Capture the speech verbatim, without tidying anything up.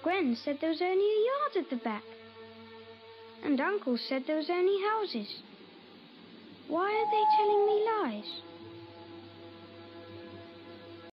Gwen said there was only a yard at the back. And Uncle said there was only houses. Why are they telling me lies?